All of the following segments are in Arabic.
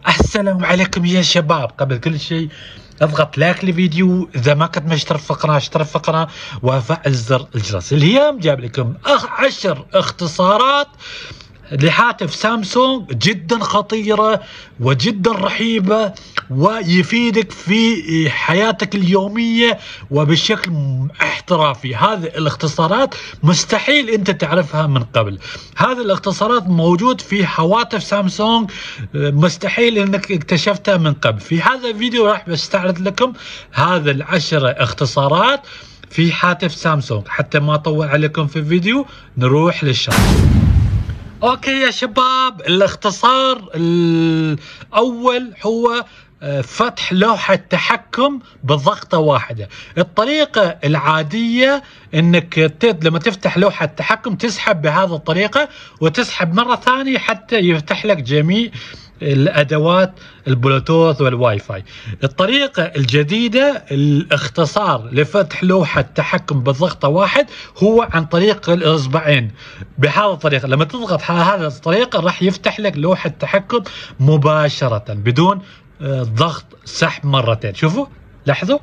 السلام عليكم يا شباب. قبل كل شيء اضغط لايك للفيديو، اذا ما كنت مشترك في القناه اشترك في القناه وفعل زر الجرس. اليوم جاب لكم 10 اختصارات لهاتف سامسونج جدا خطيرة وجدا رهيبة ويفيدك في حياتك اليومية وبشكل احترافي. هذه الاختصارات مستحيل انت تعرفها من قبل. هذه الاختصارات موجود في هواتف سامسونج، مستحيل انك اكتشفتها من قبل. في هذا الفيديو راح بستعرض لكم هذه ال10 اختصارات في هاتف سامسونج. حتى ما اطول عليكم في الفيديو نروح للشرح. اوكي يا شباب، الاختصار الاول هو فتح لوحة تحكم بضغطة واحدة. الطريقة العادية انك لما تفتح لوحة تحكم تسحب بهذه الطريقة وتسحب مرة ثانية حتى يفتح لك جميع الادوات البلوتوث والواي فاي. الطريقة الجديدة الاختصار لفتح لوحة تحكم بالضغطة واحد هو عن طريق الاصبعين. بهذه الطريقة لما تضغط على هذه الطريقة راح يفتح لك لوحة تحكم مباشرة بدون ضغط سحب مرتين. شوفوا لاحظوا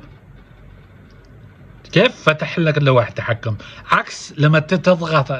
كيف فتح لك لوحة تحكم، عكس لما تضغط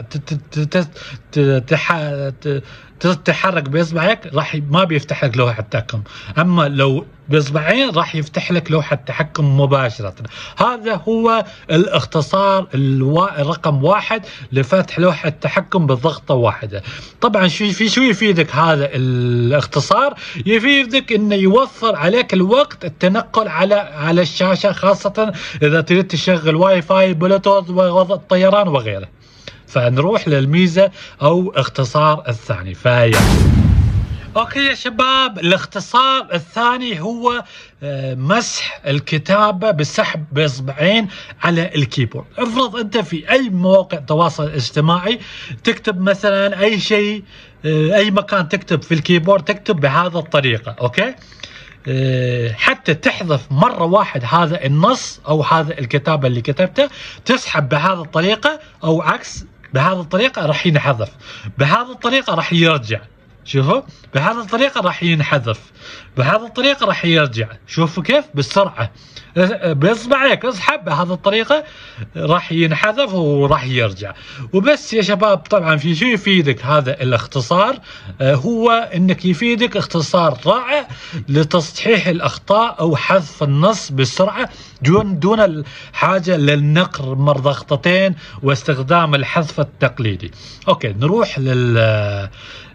تتحرك باصبعك راح ما بيفتح لك لوحة تحكم، اما لو باصبعين راح يفتح لك لوحة تحكم مباشرة. هذا هو الاختصار رقم 1 لفتح لوحة تحكم بالضغطة واحدة. طبعا شو يفيدك هذا الاختصار؟ يفيدك انه يوفر عليك الوقت التنقل على الشاشة، خاصة اذا تريد تشغل واي فاي بلوتوث والطيران وغيره. فنروح للميزة او اختصار الثاني. اوكي يا شباب، الاختصار الثاني هو مسح الكتابة بالسحب باصبعين على الكيبورد. افرض انت في اي موقع تواصل اجتماعي تكتب مثلا اي شيء، اي مكان تكتب في الكيبورد تكتب بهذا الطريقة. اوكي، حتى تحذف مرة واحد هذا النص او هذا الكتابة اللي كتبته تسحب بهذه الطريقة، او عكس بهذه الطريقة راح ينحذف، بهذه الطريقة راح يرجع. شوفوا بهذه الطريقة راح ينحذف، بهذه الطريقة راح يرجع. شوفوا كيف بالسرعة باصبعك اسحب بهذه الطريقة راح ينحذف وراح يرجع. وبس يا شباب. طبعا في شيء يفيدك هذا الاختصار، هو انك يفيدك اختصار رائع لتصحيح الاخطاء او حذف النص بسرعة دون الحاجة للنقر مرة ضغطتين واستخدام الحذف التقليدي. اوكي نروح لل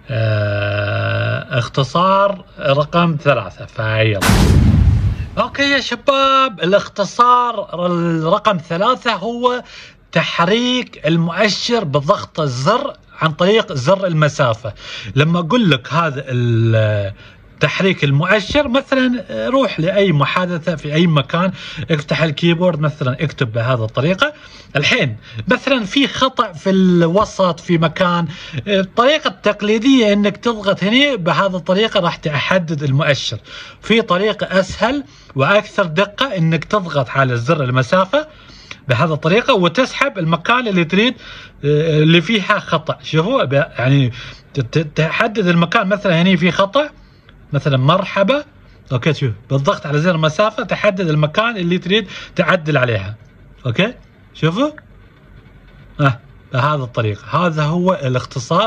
اختصار رقم 3. فيلا اوكي يا شباب، الاختصار رقم 3 هو تحريك المؤشر بضغط الزر عن طريق زر المسافة. لما اقول لك هذا تحريك المؤشر، مثلا روح لأي محادثة في أي مكان افتح الكيبورد مثلا اكتب بهذه الطريقة. الحين مثلا في خطأ في الوسط في مكان، الطريقة التقليدية انك تضغط هنا بهذه الطريقة راح تحدد المؤشر. في طريقة اسهل واكثر دقة انك تضغط على زر المسافة بهذه الطريقة وتسحب المكان اللي تريد اللي فيها خطأ. شوفوا يعني تحدد المكان، مثلا هنا في خطأ مثلا مرحبا. اوكي شوف بالضغط على زر المسافة تحدد المكان اللي تريد تعدل عليها. اوكي شوفوا بهذه الطريقة. هذا هو الاختصار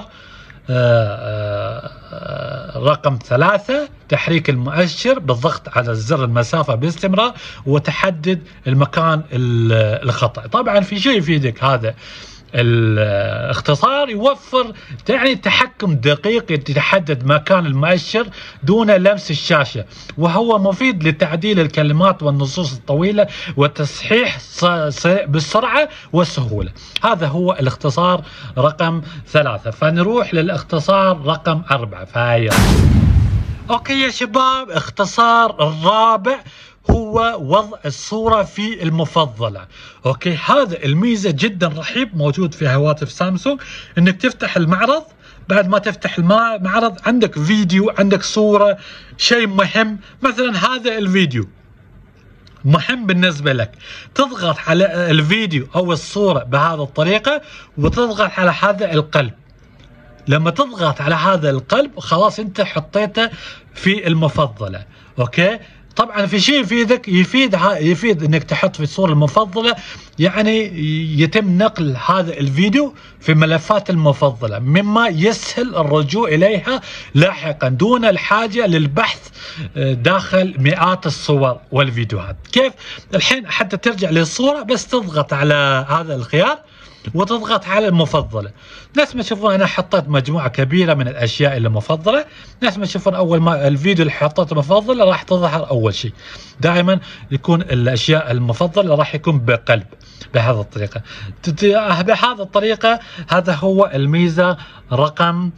رقم 3، تحريك المؤشر بالضغط على زر المسافة باستمرار وتحدد المكان الخطأ. طبعا في شيء يفيدك هذا الاختصار، يوفر يعني تحكم دقيق يتحدد مكان المؤشر دون لمس الشاشة، وهو مفيد لتعديل الكلمات والنصوص الطويلة وتصحيح بالسرعة والسهولة. هذا هو الاختصار رقم 3. فنروح للاختصار رقم 4. اوكي يا شباب، اختصار الرابع هو وضع الصورة في المفضلة. اوكي هذا الميزة جدا رهيب موجود في هواتف سامسونج، انك تفتح المعرض، بعد ما تفتح المعرض عندك فيديو عندك صورة شيء مهم، مثلا هذا الفيديو مهم بالنسبة لك، تضغط على الفيديو او الصورة بهذه الطريقة وتضغط على هذا القلب. لما تضغط على هذا القلب خلاص انت حطيته في المفضله. اوكي، طبعا في شيء يفيدك، يفيد انك تحط في الصوره المفضله، يعني يتم نقل هذا الفيديو في ملفات المفضله مما يسهل الرجوع اليها لاحقا دون الحاجه للبحث داخل مئات الصور والفيديوهات. كيف؟ الحين حتى ترجع للصوره بس تضغط على هذا الخيار وتضغط على المفضله. ناس ما تشوفون انا حطيت مجموعه كبيره من الاشياء اللي مفضله، ناس ما تشوفون اول ما الفيديو اللي حطيته مفضله راح تظهر اول شيء. دائما يكون الاشياء المفضله راح يكون بقلب بهذه الطريقه. بهذه الطريقه هذا هو الميزه رقم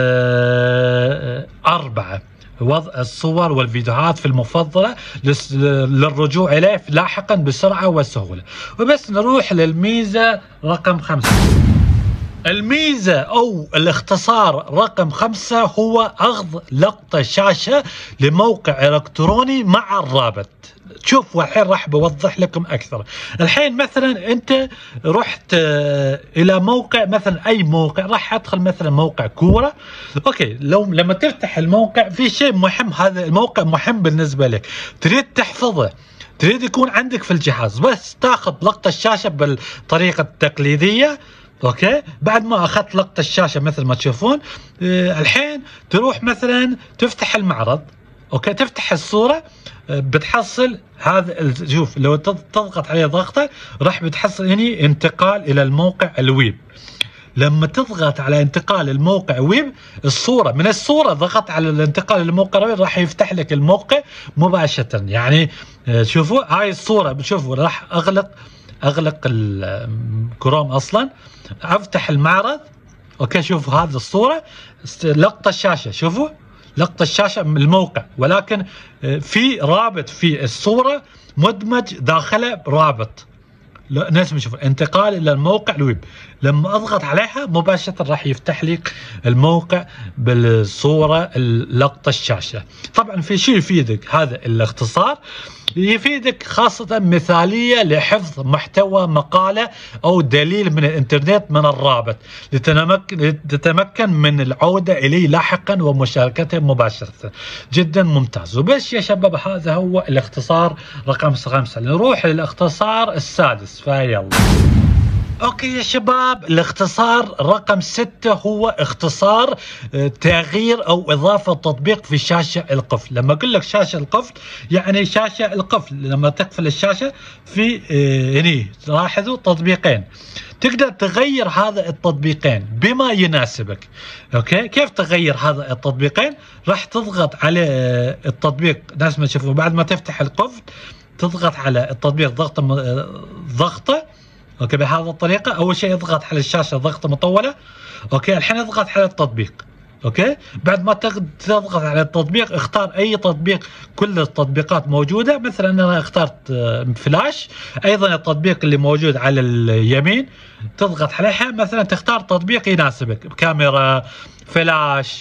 4، وضع الصور والفيديوهات في المفضلة للرجوع إليه لاحقا بسرعة وسهولة. وبس نروح للميزة رقم 5. الميزة أو الاختصار رقم 5 هو أخذ لقطة شاشة لموقع إلكتروني مع الرابط. شوفوا الحين راح بوضح لكم اكثر. الحين مثلا انت رحت الى موقع، مثلا اي موقع، راح ادخل مثلا موقع كوره. اوكي، لما تفتح الموقع في شيء مهم، هذا الموقع مهم بالنسبه لك، تريد تحفظه، تريد يكون عندك في الجهاز، بس تاخذ لقطه الشاشه بالطريقه التقليديه. اوكي، بعد ما اخذت لقطه الشاشه مثل ما تشوفون، الحين تروح مثلا تفتح المعرض. اوكي، تفتح الصوره بتحصل هذا، شوف لو تضغط عليه ضغطه راح بتحصل هنا انتقال الى الموقع الويب. لما تضغط على انتقال الموقع ويب، الصوره من الصوره ضغط على الانتقال للموقع ويب راح يفتح لك الموقع مباشره. يعني شوفوا هاي الصوره، بتشوفوا راح اغلق الكروم اصلا، افتح المعرض. اوكي، شوفوا هذه الصوره، لقطه الشاشه، شوفوا لقطة الشاشة من الموقع، ولكن في رابط في الصورة مدمج داخله رابط. ناس بنشوف انتقال الى الموقع الويب، لما اضغط عليها مباشرة راح يفتح لي الموقع بالصورة لقطة الشاشة. طبعا في شيء يفيدك هذا الاختصار، يفيدك خاصة مثالية لحفظ محتوى مقالة أو دليل من الإنترنت من الرابط، لتتمكن من العودة إليه لاحقا ومشاركته مباشرة. جدا ممتاز. وبس يا شباب هذا هو الاختصار رقم 5. نروح للاختصار السادس، فيلا. اوكي يا شباب، الاختصار رقم 6 هو اختصار تغيير او اضافه تطبيق في شاشه القفل. لما اقول لك شاشه القفل يعني شاشه القفل، لما تقفل الشاشه في هني لاحظوا تطبيقين، تقدر تغير هذا التطبيقين بما يناسبك. اوكي، كيف تغير هذا التطبيقين؟ راح تضغط على التطبيق، ناس ما تشوفوا، بعد ما تفتح القفل تضغط على التطبيق ضغطه. اوكي، بهذه الطريقه. اول شيء اضغط على الشاشه ضغطه مطوله. اوكي، الحين اضغط على التطبيق. اوكي، بعد ما تضغط على التطبيق اختار اي تطبيق، كل التطبيقات موجوده. مثلا انا اخترت فلاش، ايضا التطبيق اللي موجود على اليمين تضغط عليها، مثلا تختار تطبيق يناسبك، كاميرا، فلاش،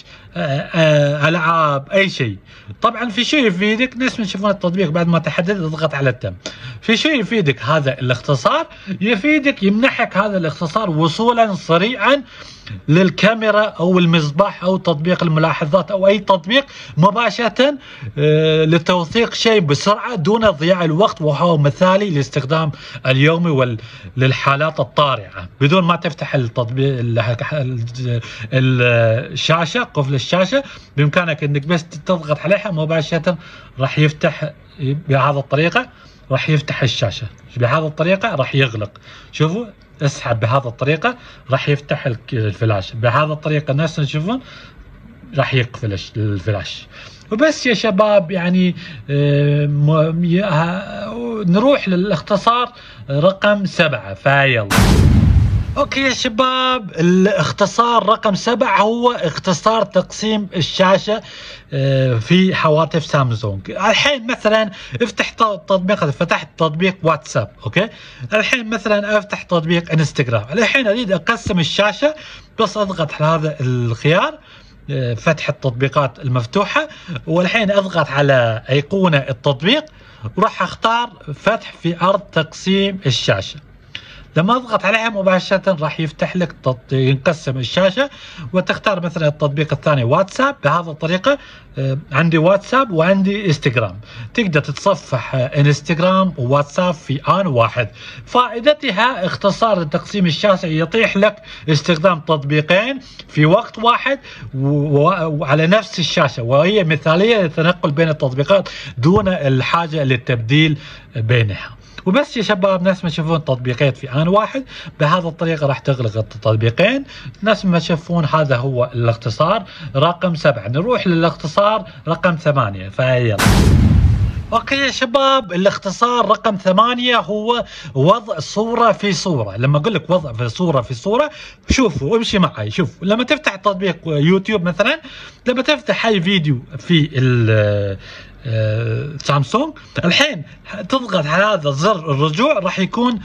العاب، اي شيء. طبعا في شيء يفيدك، ناس يشوفون التطبيق بعد ما تحدد اضغط على التم. في شيء يفيدك هذا الاختصار، يفيدك يمنحك هذا الاختصار وصولا سريعا للكاميرا او المصباح او تطبيق الملاحظات او اي تطبيق مباشره، لتوثيق شيء بسرعه دون ضياع الوقت، وهو مثالي للاستخدام اليومي للحالات الطارئه، بدون ما تفتح التطبيق الشاشه، قفل الشاشه، بامكانك انك بس تضغط عليها مباشره راح يفتح بهذه الطريقه، راح يفتح الشاشه بهذه الطريقه، راح يغلق. شوفوا اسحب بهذه الطريقه راح يفتح الفلاش، بهذه الطريقه الناس تشوفون راح يقفل الفلاش. وبس يا شباب، يعني نروح للاختصار رقم 7، فيلا. اوكي يا شباب، الاختصار رقم 7 هو اختصار تقسيم الشاشة في هواتف سامسونج. الحين مثلا افتح تطبيق، فتحت تطبيق واتساب. اوكي، الحين مثلا افتح تطبيق انستغرام. الحين اريد اقسم الشاشة، بس اضغط على هذا الخيار فتح التطبيقات المفتوحة، والحين اضغط على ايقونة التطبيق وراح اختار فتح في عرض تقسيم الشاشة. لما اضغط عليها مباشره راح يفتح لك ينقسم الشاشه، وتختار مثلا التطبيق الثاني واتساب. بهذه الطريقه عندي واتساب وعندي انستغرام، تقدر تتصفح انستغرام وواتساب في آن واحد. فائدتها اختصار تقسيم الشاشه، يتيح لك استخدام تطبيقين في وقت واحد وعلى نفس الشاشه، وهي مثاليه للتنقل بين التطبيقات دون الحاجه للتبديل بينها. وبس يا شباب، نفس ما تشوفون تطبيقين في آن واحد، بهذه الطريقة راح تغلق التطبيقين. نفس ما تشوفون هذا هو الاختصار رقم 7. نروح للاختصار رقم 8. فيلا اوكي يا شباب، الاختصار رقم 8 هو وضع صورة في صورة. لما اقول لك وضع في صورة في صورة، شوفوا امشي معي. شوف لما تفتح تطبيق يوتيوب مثلا، لما تفتح اي فيديو في سامسونج، الحين تضغط على هذا زر الرجوع، راح يكون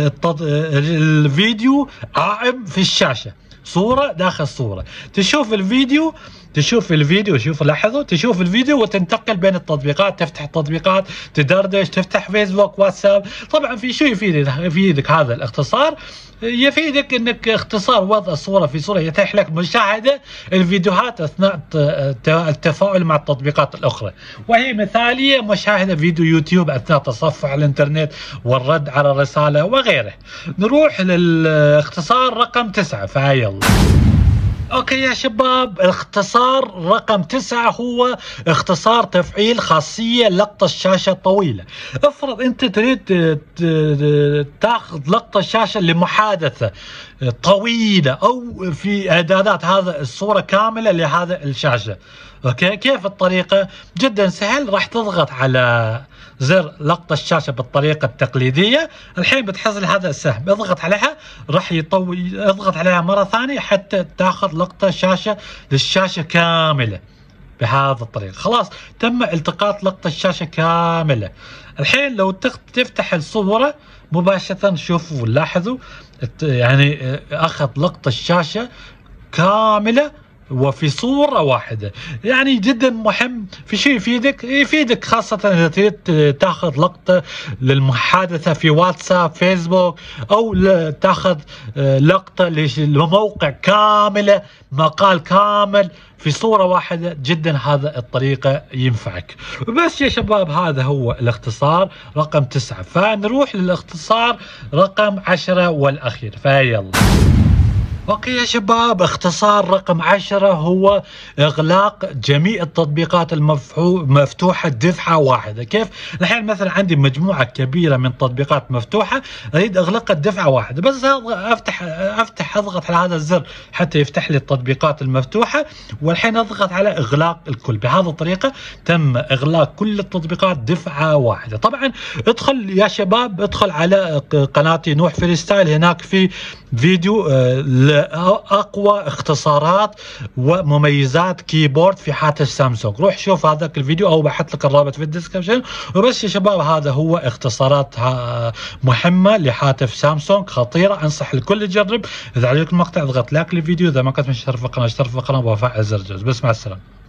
الفيديو عائم في الشاشة، صورة داخل صورة. تشوف الفيديو شوف لاحظوا، تشوف الفيديو وتنتقل بين التطبيقات، تفتح التطبيقات، تدردش، تفتح فيسبوك، واتساب. طبعا في شو يفيدك هذا الاختصار؟ يفيدك انك اختصار وضع الصورة في صورة يتيح لك مشاهدة الفيديوهات اثناء التفاعل مع التطبيقات الاخرى، وهي مثالية مشاهدة فيديو يوتيوب اثناء تصفح الانترنت والرد على الرسالة وغيره. نروح للاختصار رقم 9. فيلا اوكي يا شباب، الاختصار رقم 9 هو اختصار تفعيل خاصية لقطة الشاشة طويلة. افرض انت تريد تاخذ لقطة الشاشة لمحادثة طويلة، او في اعدادات هذا الصورة كاملة لهذا الشاشة. اوكي، كيف الطريقة؟ جدا سهل. راح تضغط على زر لقطة الشاشة بالطريقة التقليدية. الحين بتحصل هذا السهم، اضغط عليها راح يطوي، اضغط عليها مرة ثانية حتى تاخذ لقطة شاشة للشاشة كاملة. بهذا الطريقة خلاص تم التقاط لقطة الشاشة كاملة. الحين لو تفتح الصورة مباشرة، شوفوا لاحظوا يعني اخذ لقطة الشاشة كاملة وفي صورة واحدة. يعني جدا مهم. في شيء يفيدك خاصة إذا تريد تاخذ لقطة للمحادثة في واتساب، فيسبوك، أو تاخذ لقطة لموقع كاملة، مقال كامل في صورة واحدة. جدا هذا الطريقة ينفعك. بس يا شباب، هذا هو الاختصار رقم 9. فنروح للاختصار رقم 10 والأخير. فيلا اوكي يا شباب، اختصار رقم 10 هو اغلاق جميع التطبيقات المفتوحة دفعة واحدة. كيف؟ الحين مثلا عندي مجموعة كبيرة من تطبيقات مفتوحة، اريد اغلقها دفعة واحدة، بس افتح اضغط على هذا الزر حتى يفتح لي التطبيقات المفتوحة، والحين اضغط على اغلاق الكل. بهذه الطريقة تم اغلاق كل التطبيقات دفعة واحدة. طبعا ادخل يا شباب، ادخل على قناتي نوح فريستايل، هناك في فيديو لأقوى اختصارات ومميزات كيبورد في هاتف سامسونج. روح شوف هذاك الفيديو او بحط لك الرابط في الديسكربشن. وبس يا شباب، هذا هو اختصارات مهمة لهاتف سامسونج خطيرة، انصح الكل يجرب. اذا عجبك المقطع اضغط لايك للفيديو، اذا ما كنت مشترك في القناة اشترك في القناة وفعل زر الجرس. بس مع السلامة.